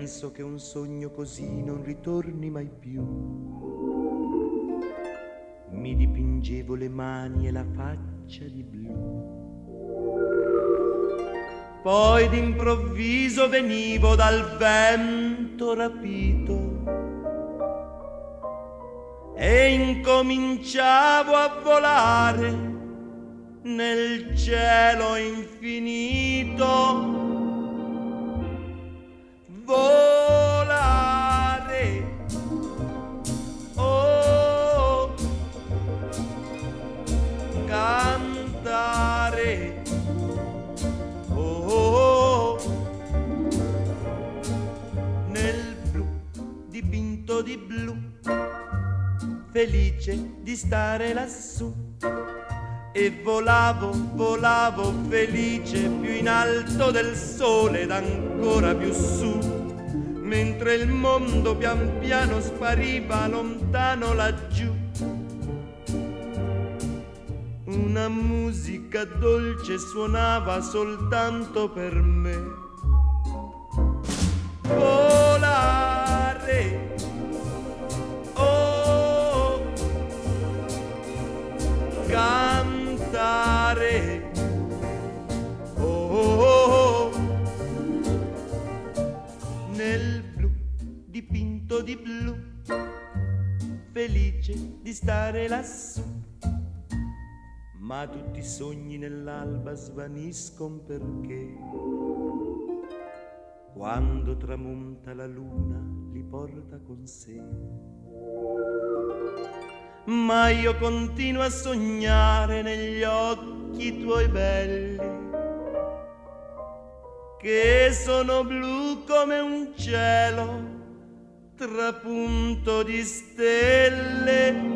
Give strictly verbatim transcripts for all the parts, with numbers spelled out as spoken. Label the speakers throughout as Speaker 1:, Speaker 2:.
Speaker 1: penso che un sogno così non ritorni mai più. Mi dipingevo le mani e la faccia di blu. Poi d'improvviso venivo dal vento rapito e incominciavo a volare nel cielo infinito. Volare, oh, cantare, oh, nel blu dipinto di blu, felice di stare lassù. E volavo, volavo felice più in alto del sole ed ancora più su, mentre il mondo pian piano spariva lontano laggiù. Una musica dolce suonava soltanto per me. Volare, oh, cantare, oh, oh, oh, nel blu dipinto di blu, felice di stare lassù. Ma tutti i sogni nell'alba svaniscono perché quando tramonta la luna li porta con sé. Ma io continuo a sognare negli occhi tuoi belli, che sono blu come un cielo trapunto di stelle.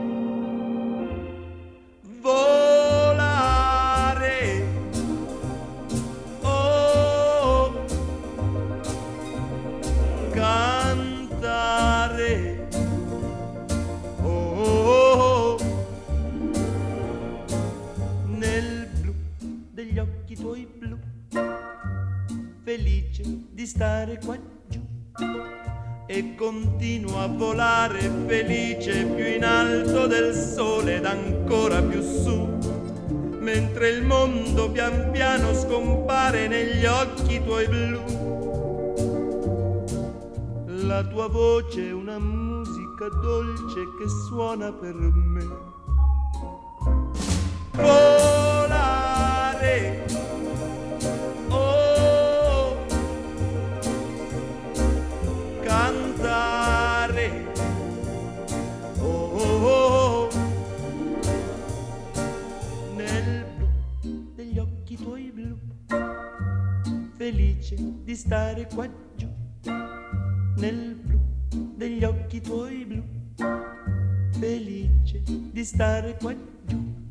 Speaker 1: Volare, oh, cantare, oh, nel blu degli occhi tuoi blu, felice di stare qua giù. E continuo a volare felice più in alto del sole ed ancora più su, mentre il mondo pian piano scompare negli occhi tuoi blu. La tua voce è una musica dolce che suona per me. Volare, oh, cantare, oh, oh, oh, nel blu degli occhi tuoi blu, felice di stare qua giù. Nel blu degli occhi tuoi blu, felice di stare qua giù.